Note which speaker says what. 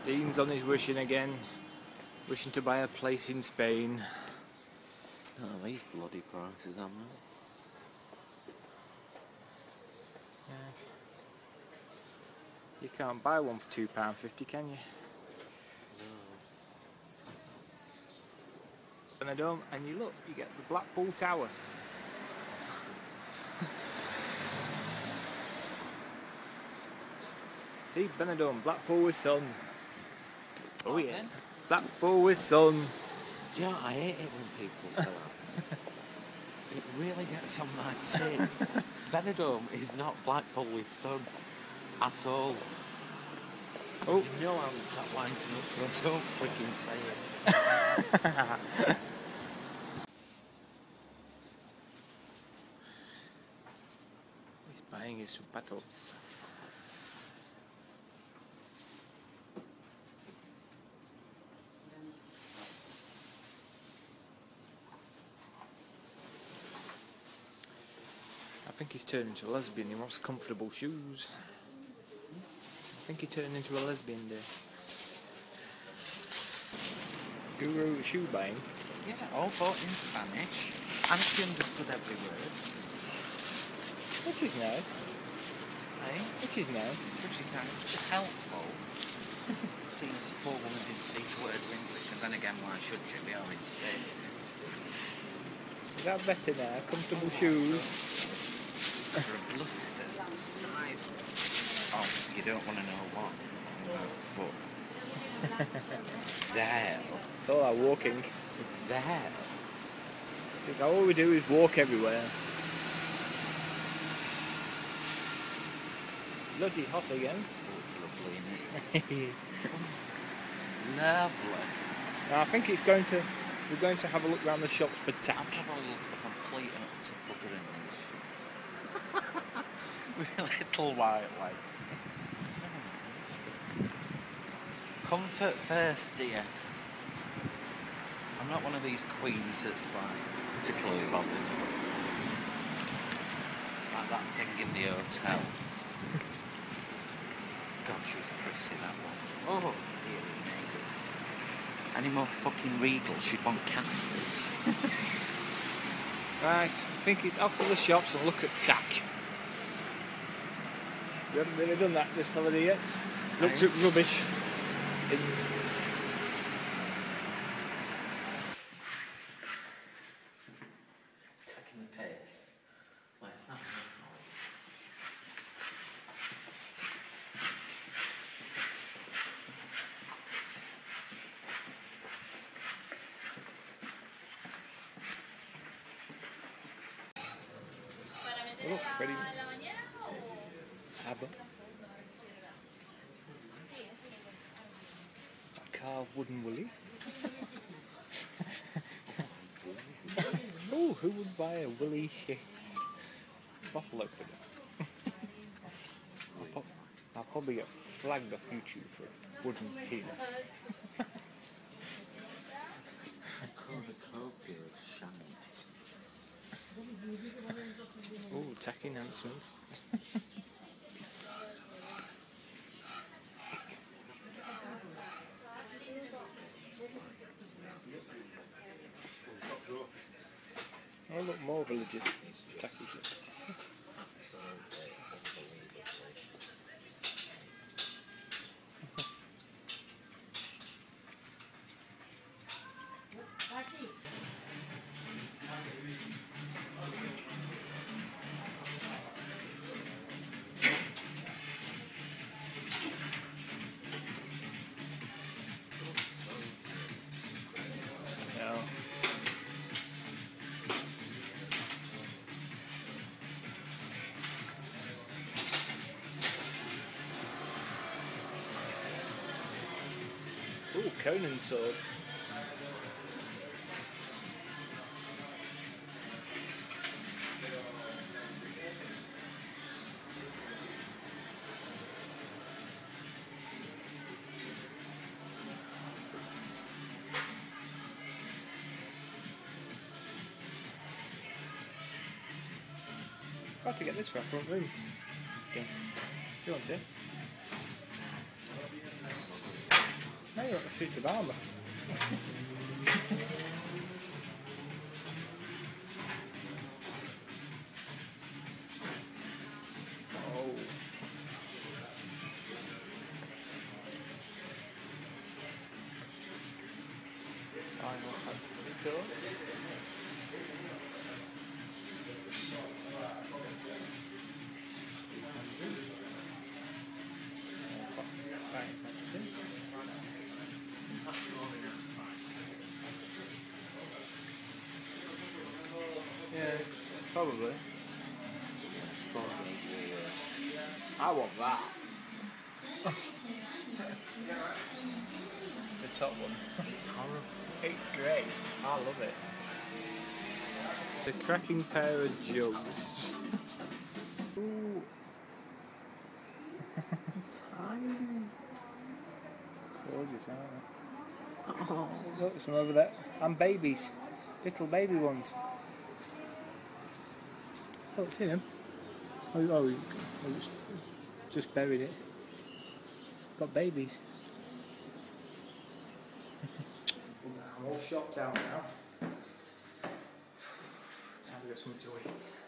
Speaker 1: Dean's on his wishing again, wishing to buy a place in Spain.
Speaker 2: Oh, these bloody prices, aren't they?
Speaker 1: Yes. You can't buy one for £2.50, can you?
Speaker 2: No.
Speaker 1: Benidorm, and you look, you get the Blackpool Tower. See, Benidorm, Blackpool with sun. Oh yeah,
Speaker 2: Then?
Speaker 1: Blackpool with sun.
Speaker 2: Do you know, I hate it when people say that. It really gets on my tits. Benidorm is not Blackpool with sun at all.
Speaker 1: Oh,
Speaker 2: You know how much that winds me up, so don't freaking say it.
Speaker 1: he's buying his zapatos. I think he's turned into a lesbian. He wants comfortable shoes. I think he turned into a lesbian there. Guru shoe buying.
Speaker 2: Yeah, all bought in Spanish, and she understood every word.
Speaker 1: Which is nice.
Speaker 2: Eh?
Speaker 1: Which is nice.
Speaker 2: Which is nice. Which is helpful. Seeing as the poor woman didn't speak a word of English, and then again, why should she? We are in Spain.
Speaker 1: Is that better now? Comfortable shoes.
Speaker 2: For a bluster size. Oh, you don't want to know what? My foot. There.
Speaker 1: It's all our walking.
Speaker 2: It's there.
Speaker 1: It's all we do is walk everywhere. Bloody hot again.
Speaker 2: Oh, it's lovely, isn't it? Lovely.
Speaker 1: Now, I think it's going to. We're going to have a look around the shops for tack.
Speaker 2: I'm probably a complete and utter bugger in these shoes. With a little white like. Comfort first, dear. I'm not one of these queens that's like particularly bothered. Like that thing in the hotel. God, she's prissy, that one. Oh, dear me. Any more fucking regal, she'd want casters.
Speaker 1: Right, I think it's off to the shops and look at tack. We haven't really done that this holiday yet. Looked at rubbish.
Speaker 2: Taking the piss. Well, it's not
Speaker 1: Look, Freddie. ABBA. A carved wooden willy. Oh, who would buy a willy shaped bottle opener? I'll probably get flagged off YouTube for a wooden penis. Oh, tacky nonsense. Oh, look, more villages. Tacky shit. Ooh, Conan's sword. Got to get this for our front room. Okay. You want it? Now you got the suit of armour. Oh. Final Fantasy tours. Yeah, probably.
Speaker 2: I want that.
Speaker 1: The top one.
Speaker 2: It's horrible.
Speaker 1: It's great. I love it. The cracking pair of jugs. Ooh.
Speaker 2: Tiny.
Speaker 1: Gorgeous, aren't they?
Speaker 2: Oh.
Speaker 1: Look, some over there. And babies. Little baby ones. Oh, see them? Oh, just buried it. Got babies. I'm all shopped out now. Time to get something to eat.